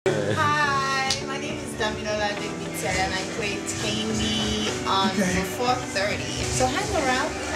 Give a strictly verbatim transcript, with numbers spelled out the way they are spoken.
Hi, my name is Damilola Adegbite and I play Tammy on okay. four thirty. So hang around.